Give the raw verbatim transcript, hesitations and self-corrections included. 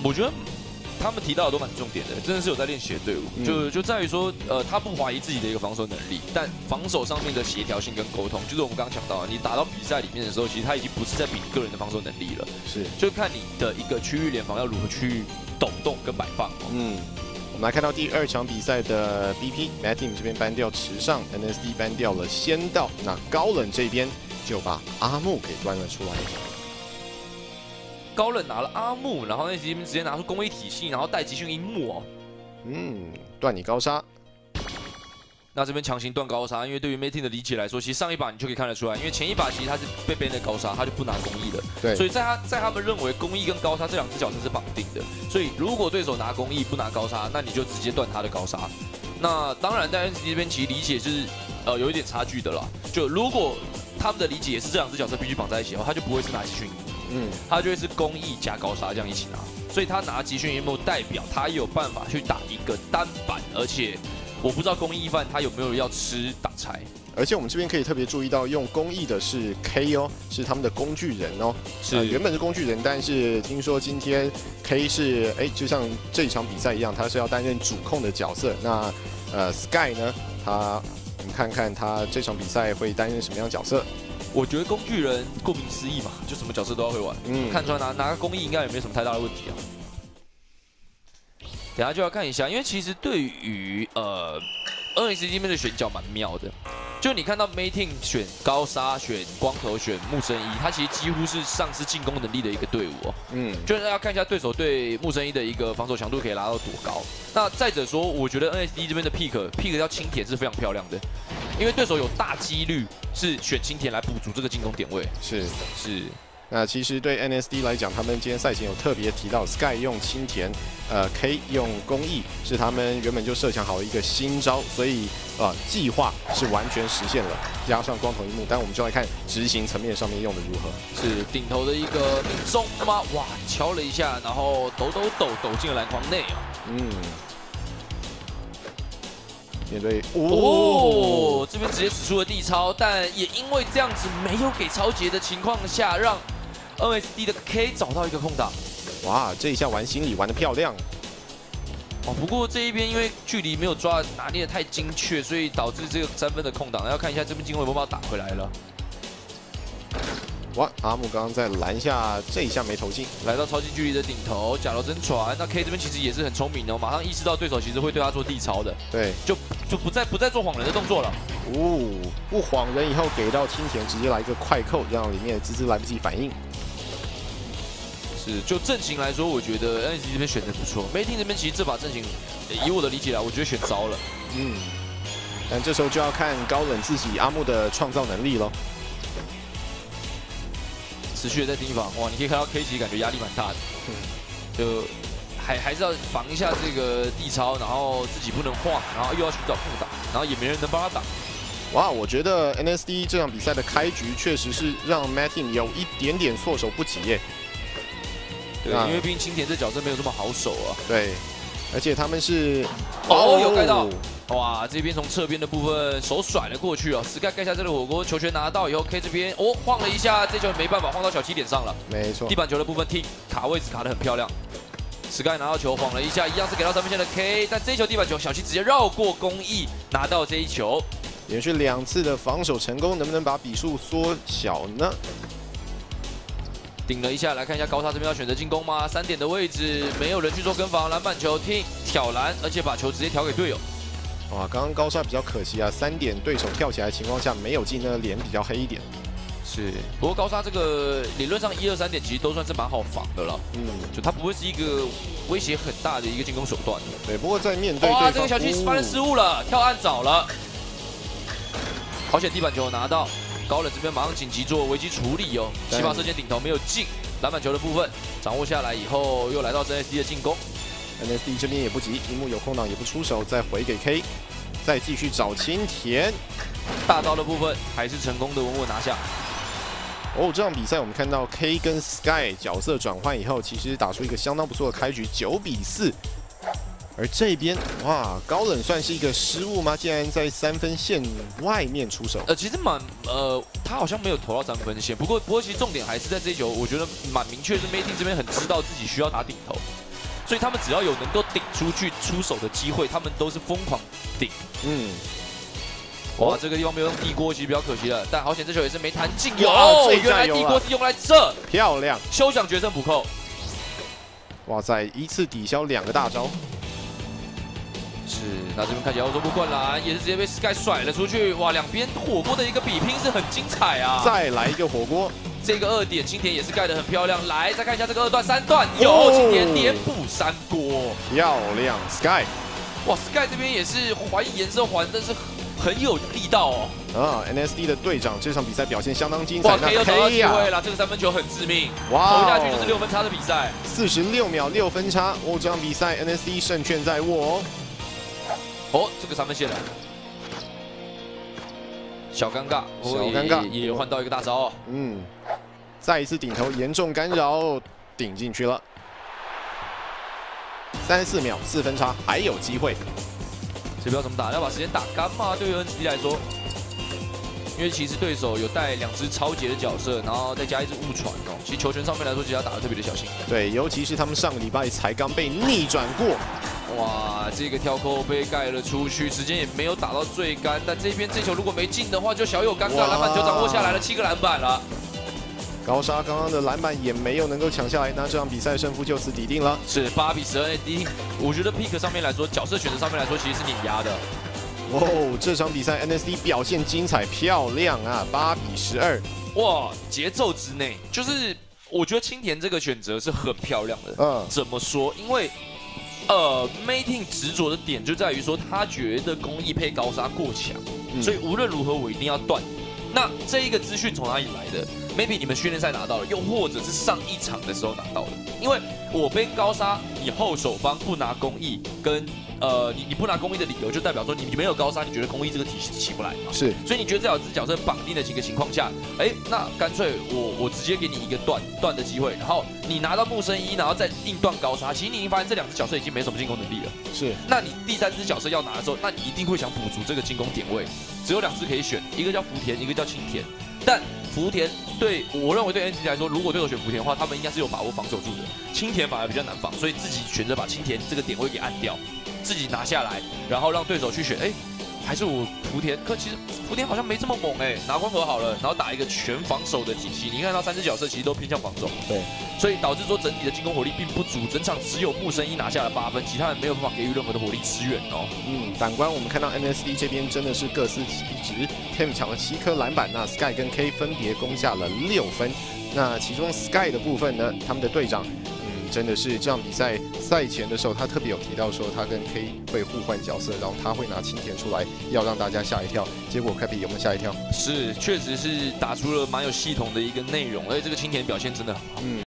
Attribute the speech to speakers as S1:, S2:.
S1: 我觉得他们提到的都蛮重点的，真的是有在练习的队伍，嗯、就就在于说，呃，他不怀疑自己的一个防守能力，但防守上面的协调性跟沟通，就是我们刚刚讲到的，你打到比赛里面的时候，其实他已经不是在比你个人的防守能力了，
S2: 是，
S1: 就看你的一个区域联防要如何去抖动跟摆放。
S2: 嗯，我们来看到第二场比赛的 B P Mad Team 这边搬掉池上 ，N S D 搬掉了仙道，那高冷这边就把阿木给端了出来。
S1: 高冷拿了阿木，然后那这边直接拿出工艺体系，然后带集训樱木哦。
S2: 嗯，断你高杀。
S1: 那这边强行断高杀，因为对于 Mating 的理解来说，其实上一把你就可以看得出来，因为前一把其实他是被 ban 的高杀，他就不拿工艺了。
S2: 对。
S1: 所以在他在他们认为工艺跟高杀这两只角色是绑定的，所以如果对手拿工艺不拿高杀，那你就直接断他的高杀。那当然在 N C T 这边其实理解是呃有一点差距的啦。就如果他们的理解也是这两只角色必须绑在一起的话，他就不会是拿集训樱木。 嗯，他就会是工艺加高杀这样一起拿，所以他拿集训樱木代表他有办法去打一个单板，而且我不知道工艺范他有没有要吃打柴。
S2: 而且我们这边可以特别注意到，用工艺的是 K 哦，是他们的工具人哦，
S1: 是、
S2: 呃、原本是工具人，但是听说今天 K 是哎，就像这一场比赛一样，他是要担任主控的角色。那呃 Sky 呢，他我们看看他这场比赛会担任什么样的角色。
S1: 我觉得工具人顾名思义嘛，就什么角色都要会玩。嗯，看出来拿拿个工艺应该也没什么太大的问题啊。等下就要看一下，因为其实对于呃 N S C 这边的选角蛮妙的。就你看到 Mating 选高沙、选光头、选木生一，他其实几乎是丧失进攻能力的一个队伍哦。嗯，就是要看一下对手对木生一的一个防守强度可以拉到多高。那再者说，我觉得 N S D 这边的 pick pick 叫青田是非常漂亮的。 因为对手有大几率是选青田来补足这个进攻点位，
S2: 是
S1: 是。
S2: 那其实对 N S D 来讲，他们今天赛前有特别提到 ，Sky 用青田，呃 K 用工艺，是他们原本就设想好的一个新招，所以呃计划是完全实现了。加上光头一幕，但我们就来看执行层面上面用的如何。
S1: 是顶头的一个命中吗？哇，敲了一下，然后抖抖抖抖进了篮筐内啊。嗯。
S2: 面对
S1: 哦，这边直接使出了地超，但也因为这样子没有给超节的情况下，让 N S D 的 K 找到一个空档。
S2: 哇，这一下玩心理玩得漂亮。
S1: 哦，不过这一边因为距离没有抓拿捏的太精确，所以导致这个三分的空档。要看一下这边进攻有没有把它打回来了。
S2: 哇，阿木刚刚在篮下这一下没投进，
S1: 来到超近距离的顶头，假楼真传。那 K 这边其实也是很聪明哦，马上意识到对手其实会对他做地超的，
S2: 对，
S1: 就就不再不再做晃人的动作了。
S2: 哦，不晃人以后给到青田，直接来一个快扣，让里面的滋滋来不及反应。
S1: 是，就阵型来说，我觉得 N S C 这边选的不错。Mating 这边其实这把阵型，以我的理解来，我觉得选糟了。
S2: 嗯，但这时候就要看高冷自己阿木的创造能力咯。
S1: 持续的在盯防，哇！你可以看到 K 其实感觉压力蛮大的，嗯、就还还是要防一下这个地超，然后自己不能晃，然后又要寻找空档，然后也没人能帮他挡。
S2: 哇，我觉得 N S D 这场比赛的开局确实是让 Mad Team 有一点点措手不及耶。
S1: 对，因为毕竟青田这角色没有这么好守啊。
S2: 对，而且他们是
S1: 哦，有盖到。 哇，这边从侧边的部分手甩了过去哦 ，Sky 盖下这个火锅，球权拿到以后 ，K 这边哦晃了一下，这球没办法晃到小七点上了。
S2: 没错，
S1: 地板球的部分 T 卡位置卡得很漂亮 ，Sky 拿到球晃了一下，一样是给到三分线的 K， 但这一球地板球小七直接绕过工艺拿到这一球，
S2: 连续两次的防守成功，能不能把比数缩小呢？
S1: 顶了一下，来看一下高沙这边要选择进攻吗？三点的位置没有人去做跟防，篮板球听挑篮，而且把球直接调给队友。
S2: 哇，刚刚高沙比较可惜啊，三点对手跳起来的情况下没有进呢，脸比较黑一点。
S1: 是，不过高沙这个理论上一二三点其实都算是蛮好防的了，嗯，就它不会是一个威胁很大的一个进攻手段。
S2: 对，不过在面对
S1: 哇，这个小七发生失误了，跳暗早了，好险地板球拿到，高冷这边马上紧急做危机处理哦，起码射箭顶头没有进，篮板球的部分掌握下来以后，又来到 N S D 的进攻。
S2: N S D 这边也不急，樱木有空档也不出手，再回给 K， 再继续找青田。
S1: 大招的部分还是成功的稳稳拿下。
S2: 哦，这场比赛我们看到 K 跟 Sky 角色转换以后，其实打出一个相当不错的开局，九比四。而这边哇，高冷算是一个失误吗？竟然在三分线外面出手。
S1: 呃，其实蛮呃，他好像没有投到三分线，不过不过其实重点还是在这一球，我觉得蛮明确是 Mating 这边很知道自己需要打顶头。 所以他们只要有能够顶出去出手的机会，他们都是疯狂顶。嗯。 哇，这个地方没有用地锅，其实比较可惜了。但好险，这球也是没弹进。哦，原来地锅是用来这，
S2: 漂亮！
S1: 休想决胜补扣。
S2: 哇塞，一次抵消两个大招。
S1: 是，那这边看起来欧洲步灌篮也是直接被 Sky 甩了出去。哇，两边火锅的一个比拼是很精彩啊！
S2: 再来一个火锅，
S1: 这个二点青田也是盖得很漂亮。来，再看一下这个二段、三段，有青田连补三锅，
S2: 漂亮 Sky。
S1: 哇 ，Sky 这边也是还颜色还真是。 很有力道哦！
S2: 啊 ，N S D 的队长这场比赛表现相当精彩。
S1: 哇 ，K 又找到机会了，这个三分球很致命，哇，投下去就是六分差的比赛。
S2: 四十六秒六分差，哦，这场比赛 N S D 胜券在握哦。
S1: 哦，这个三分线了，小尴尬，
S2: 小尴尬，
S1: 也换到一个大招。
S2: 嗯，再一次顶头严重干扰，顶进去了。三十四秒，四分差，还有机会。
S1: 这不要怎么打，要把时间打干嘛？对于 N C T 来说，因为其实对手有带两只超杰的角色，然后再加一只误传哦。其实球权上面来说，其实要打得特别的小心。
S2: 对，尤其是他们上个礼拜才刚被逆转过。
S1: 哇，这个跳扣被盖了出去，时间也没有打到最干。但这边这球如果没进的话，就小有尴尬。篮板就掌握下来了，七个篮板了。
S2: 高沙刚刚的篮板也没有能够抢下来，那这场比赛胜负就此底定了。
S1: 是八比十二 ，N S D。我觉得 pick 上面来说，角色选择上面来说，其实是碾压的。
S2: 哦，这场比赛 N S D 表现精彩漂亮啊，八比十二。
S1: 哇，节奏之内，就是我觉得青田这个选择是很漂亮的。嗯，怎么说？因为呃 ，Mating 执着的点就在于说，他觉得工艺配高沙过强，嗯、所以无论如何我一定要断。那这一个资讯从哪里来的？ maybe 你们训练赛拿到了，又或者是上一场的时候拿到的。因为我被高沙，你后手方不拿公益，跟呃你你不拿公益的理由，就代表说你你没有高沙，你觉得公益这个体系起不来嘛？是。所以你觉得这两只角色绑定的几个情况下，哎，那干脆我我直接给你一个断断的机会，然后你拿到木生一，然后再硬断高沙。其实你已经发现这两只角色已经没什么进攻能力了。是。那你第三只角色要拿的时候，那你一定会想补足这个进攻点位。只有两只可以选，一个叫福田，一个叫青田，但 福田对我认为对 N C T 来说，如果对手选福田的话，他们应该是有把握防守住的。青田反而比较难防，所以自己选择把青田这个点位给按掉，自己拿下来，然后让对手去选。哎，还是我福田，可其实福田好像没这么猛哎，拿光盒好了，然后打一个全防守的体系。你看到三只角色其实都偏向防守，对，所以导致说整体的进攻火力并不足，整场只有木生一拿下了八分，其他人没有办法给予任何的火力支援哦。
S2: 嗯，反观我们看到 N S D 这边真的是各司其职 ，Tim 抢了七颗篮板，那 Sky 跟 K 分别攻下了六分。那其中 Sky 的部分呢，他们的队长，嗯，真的是这场比赛赛前的时候，他特别有提到说，他跟 K 会互换角色，然后他会拿青田出来，要让大家吓一跳。结果 Cappy 有没有吓一跳？
S1: 是，确实是打出了蛮有系统的一个内容，而且这个青田表现真的很好。嗯。